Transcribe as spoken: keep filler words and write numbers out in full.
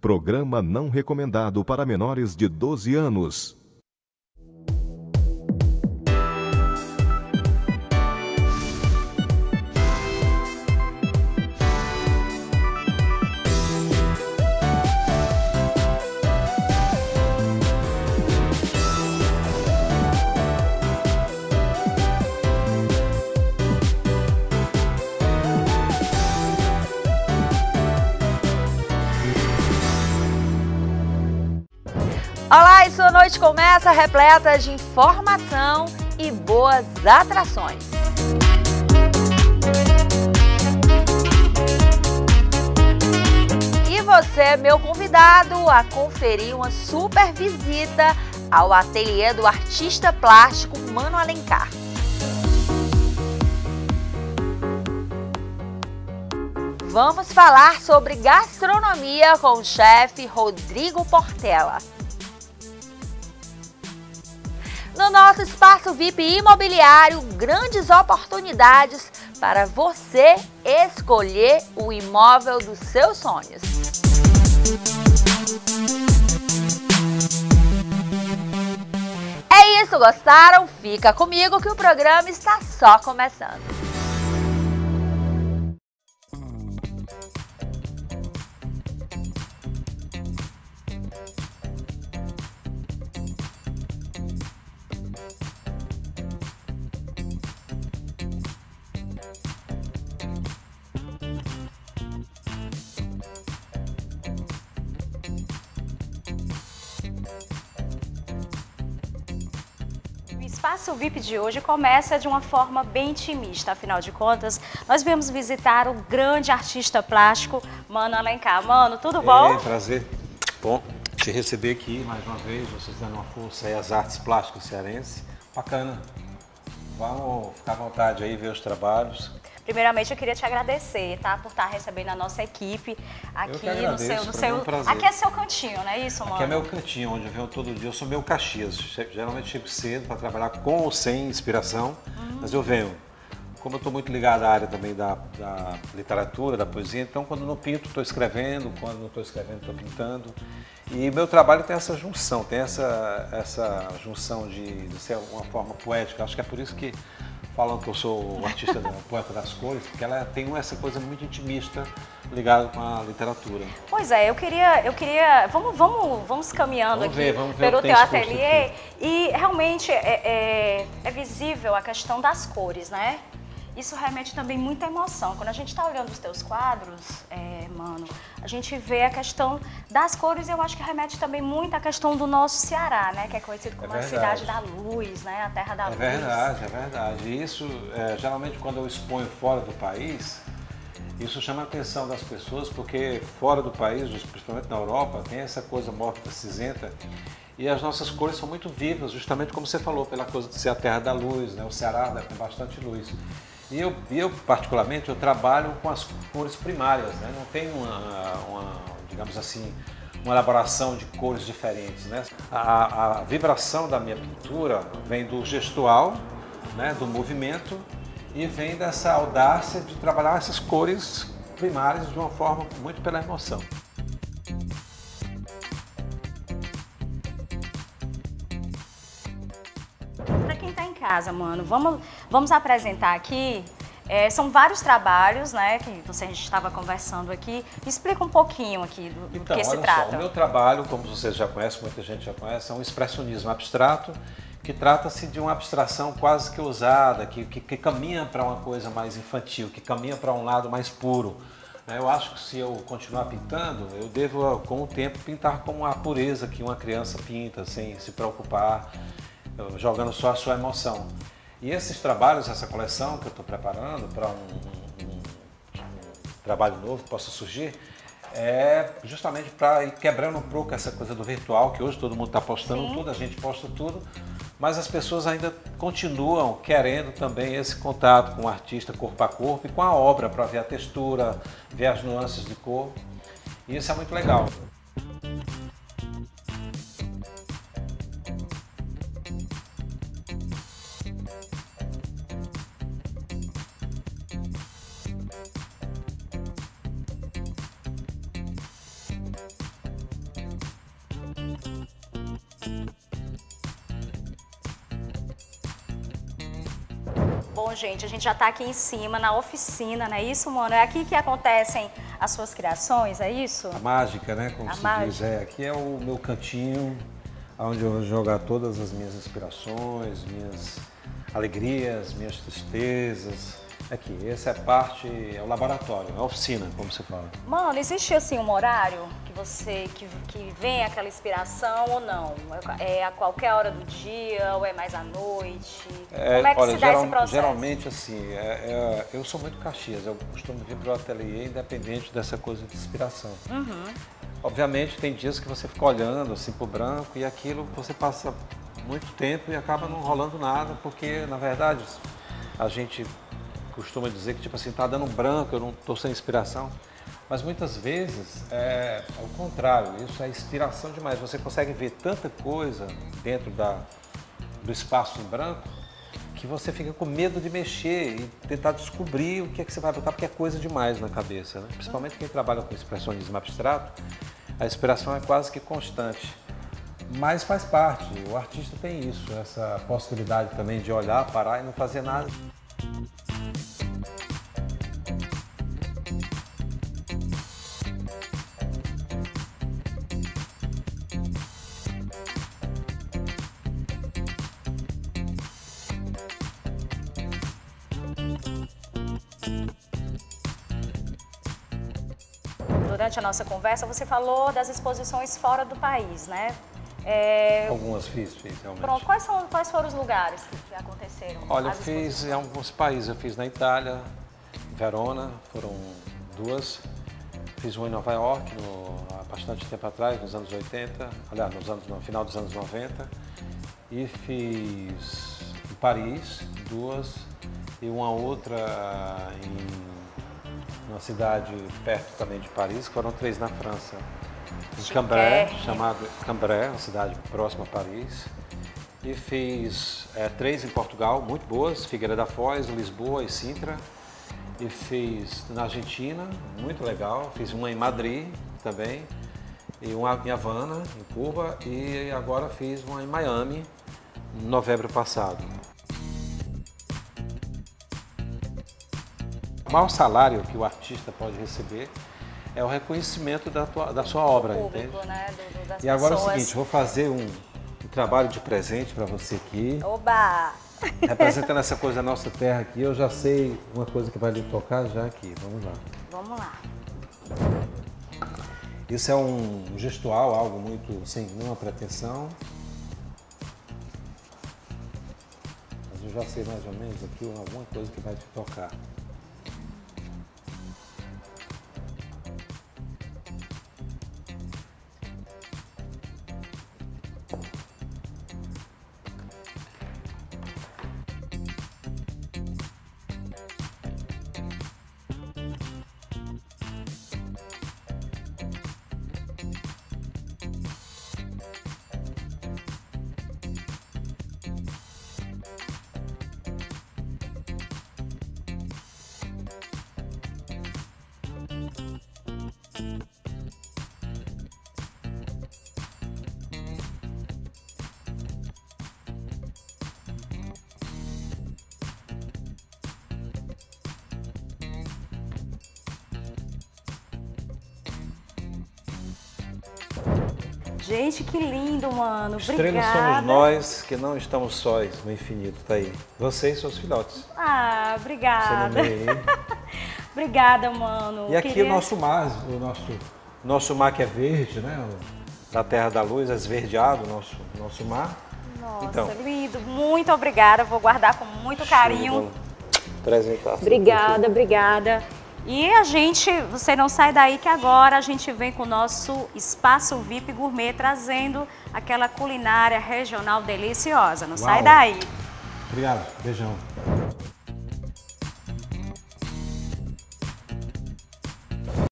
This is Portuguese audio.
Programa não recomendado para menores de doze anos. Olá, e sua noite começa repleta de informação e boas atrações. E você é meu convidado a conferir uma super visita ao ateliê do artista plástico Mano Alencar. Vamos falar sobre gastronomia com o chefe Rodrigo Portela. No nosso espaço V I P imobiliário, grandes oportunidades para você escolher o imóvel dos seus sonhos. É isso, gostaram? Fica comigo que o programa está só começando. O espaço V I P de hoje começa de uma forma bem intimista, afinal de contas, nós viemos visitar o grande artista plástico Mano Alencar. Mano, tudo bom? É, prazer. Bom te receber aqui mais uma vez, vocês dando uma força aí às artes plásticas cearenses. Bacana. Vamos ficar à vontade aí, ver os trabalhos. Primeiramente, eu queria te agradecer, tá? Por estar recebendo a nossa equipe aqui agradeço, no seu... No pra seu... mim é um prazer. Aqui é seu cantinho, não é isso, Mano? Aqui é meu cantinho, onde eu venho todo dia. Eu sou meu Caxias. Geralmente chego cedo para trabalhar com ou sem inspiração, uhum. Mas eu venho. Como eu estou muito ligado à área também da, da literatura, da poesia, então quando não pinto, estou escrevendo, quando não estou escrevendo, estou pintando. E meu trabalho tem essa junção, tem essa, essa junção de, de ser uma forma poética. Acho que é por isso que falam que eu sou o artista, da, poeta das cores, porque ela tem essa coisa muito intimista ligada com a literatura. Pois é, eu queria, eu queria, vamos, vamos, vamos caminhando vamos aqui ver, vamos ver pelo teu ateliê aqui. E realmente é, é, é visível a questão das cores, né? Isso remete também muita emoção. Quando a gente está olhando os teus quadros, é, Mano, a gente vê a questão das cores e eu acho que remete também muito à questão do nosso Ceará, né? Que é conhecido como é a cidade da luz, né? A terra da é luz. É verdade, é verdade. E isso, é, geralmente, quando eu exponho fora do país, isso chama a atenção das pessoas, porque fora do país, principalmente na Europa, tem essa coisa morta, cinzenta, e as nossas cores são muito vivas, justamente como você falou, pela coisa de ser a terra da luz, né? O Ceará tem bastante luz. E eu, eu, particularmente, eu trabalho com as cores primárias, né? Não tem uma, uma, digamos assim, uma elaboração de cores diferentes, né? A, a vibração da minha pintura vem do gestual, né? Do movimento, e vem dessa audácia de trabalhar essas cores primárias de uma forma muito pela emoção. Para quem está em casa, Mano, vamos, vamos apresentar aqui, é, são vários trabalhos, né, que você, a gente estava conversando aqui. Explica um pouquinho aqui do, do então, que se olha trata. Só, o meu trabalho, como vocês já conhecem, muita gente já conhece, é um expressionismo abstrato, que trata-se de uma abstração quase que ousada, que, que, que caminha para uma coisa mais infantil, que caminha para um lado mais puro. Eu acho que se eu continuar pintando, eu devo, com o tempo, pintar como a pureza que uma criança pinta, sem se preocupar, jogando só a sua emoção. E esses trabalhos, essa coleção que eu estou preparando para um, um, um, um trabalho novo que possa surgir, é justamente para ir quebrando um pouco essa coisa do virtual, que hoje todo mundo está postando Sim. tudo, a gente posta tudo, mas as pessoas ainda continuam querendo também esse contato com o artista corpo a corpo e com a obra, para ver a textura, ver as nuances de cor, e isso é muito legal. Bom, gente, a gente já está aqui em cima, na oficina, não é isso, mano? É aqui que acontecem as suas criações, é isso? A mágica, né? Como A se mágica. diz. É, aqui é o meu cantinho, onde eu vou jogar todas as minhas inspirações, minhas alegrias, minhas tristezas. Aqui, essa é a parte, é o laboratório, é a oficina, como você fala. Mano, existe assim um horário que você, que, que vem aquela inspiração ou não? É a qualquer hora do dia ou é mais à noite? É, Como é que olha, se dá geral- esse processo? Geralmente, assim, é- é- eu sou muito Caxias, eu costumo vir para o ateliê independente dessa coisa de inspiração. Uhum. Obviamente, tem dias que você fica olhando assim para o branco e aquilo você passa muito tempo e acaba não rolando nada, porque, na verdade, a gente costuma dizer que, tipo assim, tá dando branco, eu não estou sem inspiração. Mas muitas vezes é, é o contrário, isso é inspiração demais. Você consegue ver tanta coisa dentro da, do espaço em branco que você fica com medo de mexer e tentar descobrir o que é que você vai botar, porque é coisa demais na cabeça, né? Principalmente quem trabalha com expressionismo abstrato, a inspiração é quase que constante. Mas faz parte, o artista tem isso, essa possibilidade também de olhar, parar e não fazer nada. Durante a nossa conversa, você falou das exposições fora do país, né? É, Algumas fiz, fiz realmente. pronto, quais, são, quais foram os lugares que, que aconteceram? Olha, eu as fiz em exposições? alguns países, eu fiz na Itália, Verona, foram duas. Fiz uma em Nova York, no, há bastante tempo atrás, nos anos oitenta, aliás, nos anos, no final dos anos noventa. E fiz em Paris, duas, e uma outra em uma cidade perto também de Paris, foram três na França. Em Cambrai, chamado Cambrai, uma cidade próxima a Paris. E fiz é, três em Portugal, muito boas, Figueira da Foz, Lisboa e Sintra. E fiz na Argentina, muito legal. Fiz uma em Madrid também, e uma em Havana, em Cuba, e agora fiz uma em Miami, em novembro passado. O maior salário que o artista pode receber é o reconhecimento da, tua, da sua obra, Público, entende? né? Do, do, das E agora pessoas. é o seguinte, vou fazer um, um trabalho de presente para você aqui. Oba! Representando essa coisa da nossa terra aqui, eu já sei uma coisa que vai lhe tocar já aqui. Vamos lá. Vamos lá. Isso é um gestual, algo muito sem nenhuma pretensão. Mas eu já sei mais ou menos aqui alguma coisa que vai te tocar. Gente, que lindo, mano. Estrelas Obrigada. somos nós que não estamos sós no infinito, tá aí. Você e seus filhotes. Ah, Você obrigada. no meio aí. Obrigada, mano. E aqui Queria- o nosso mar, o nosso, nosso mar que é verde, né? O- Da Terra da Luz, esverdeado, o nosso, nosso mar. Nossa, Então. lindo. Muito obrigada. Vou guardar com muito carinho. Apresentar. Obrigada, obrigada. E a gente, você não sai daí que agora a gente vem com o nosso Espaço V I P Gourmet trazendo aquela culinária regional deliciosa. Não sai Uau. daí. Obrigado, beijão.